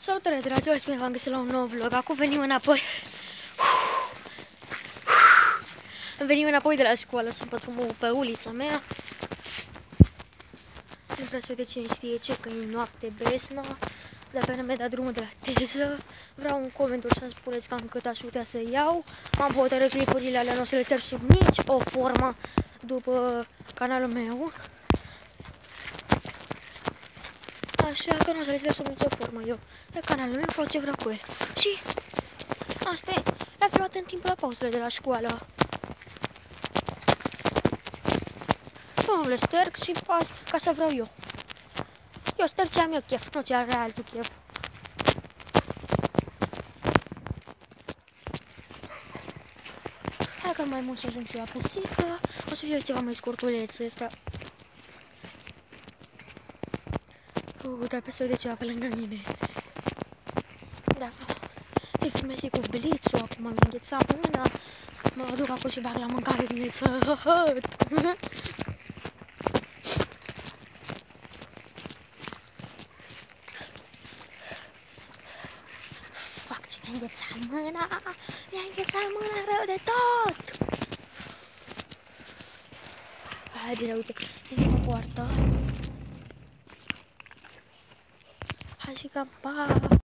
Salutare dragilor, bine v-am găsit la un nou vlog. Acum venim înapoi. Venim înapoi de la școală, sunt pe ulița mea. Nu prea să vede cine știe ce, că e noapte besna. Dar pe mi-a dat drumul de la teză. Vreau un comentariu să-mi spuneți cam cât aș putea să iau. M-am hotărât clipurile alea, nu o să le ster sub nici o formă după canalul meu. Așa că nu o să le ster sub nicio formă eu. Pe canalul meu fac ce vreau cu el. Și asta e. Le-am luat în timp la pauzele de la școală. Eu nu le sterg și fac ca să vreau eu. Eu sterg ce am eu chef, nu ce are altul chef. Hai că mai mult să ajung și eu acasă, o să fie ceva mai scurtuleț ăsta. Dar pe să vede ceva pe lângă mine. Da. Te filmez cu blițul, acum mi-a înghețat mâna. Mă duc acolo și bag la mâncare, vine să fac ce mi-a înghețat mâna. Mi-a înghețat mâna rău de tot. Hai bine, uite, vine o poartă. Hai și cam pa.